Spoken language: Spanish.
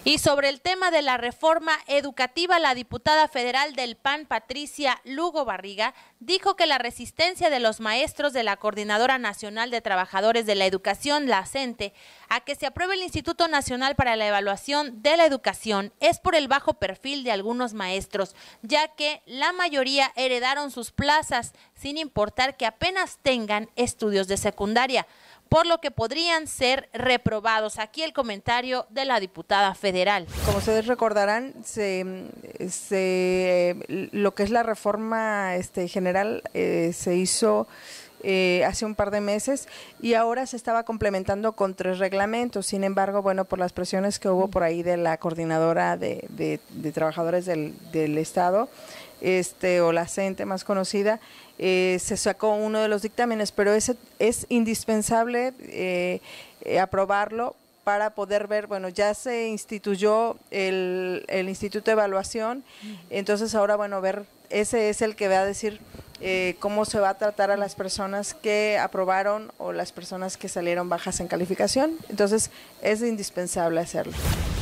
Y sobre el tema de la reforma educativa, la diputada federal del PAN, Patricia Lugo Barriga, dijo que la resistencia de los maestros de la Coordinadora Nacional de Trabajadores de la Educación, la CENTE, a que se apruebe el Instituto Nacional para la Evaluación de la Educación es por el bajo perfil de algunos maestros, ya que la mayoría heredaron sus plazas, sin importar que apenas tengan estudios de secundaria, por lo que podrían ser reprobados. Aquí el comentario de la diputada federal. Como ustedes recordarán, lo que es la reforma general se hizo hace un par de meses y ahora se estaba complementando con 3 reglamentos. Sin embargo, bueno, por las presiones que hubo por ahí de la coordinadora de trabajadores del Estado, o la CENTE más conocida, se sacó uno de los dictámenes, pero es indispensable aprobarlo para poder ver, bueno, ya se instituyó el Instituto de Evaluación, entonces ahora, bueno, ver, ese es el que va a decir cómo se va a tratar a las personas que aprobaron o las personas que salieron bajas en calificación, entonces es indispensable hacerlo.